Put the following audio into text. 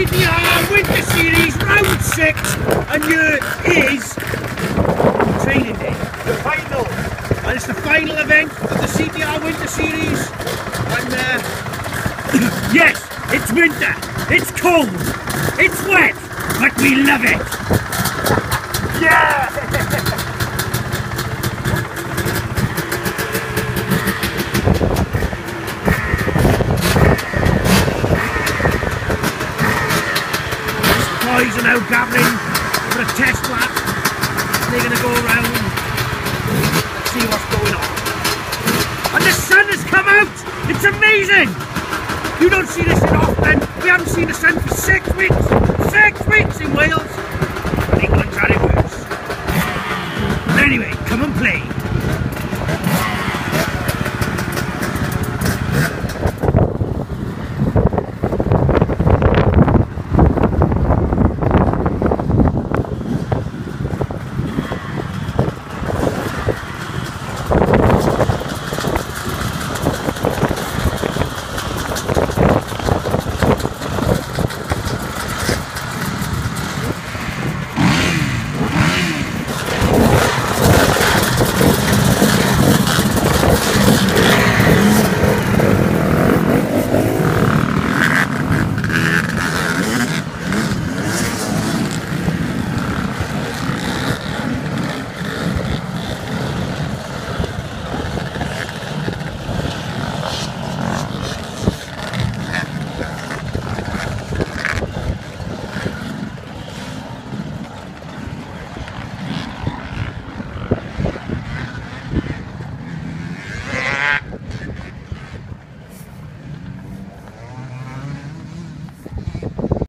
CPR Winter Series Round 6, and here is training day. The final! And it's the final event of the CPR Winter Series. And yes, it's winter, it's cold, it's wet, but we love it. Yeah! Boys are now gathering for a test lap. They're going to go around and see what's going on. And the sun has come out! It's amazing! You don't see this in often. We haven't seen the sun for 6 weeks! 6 weeks in Wales! And England's had it worse.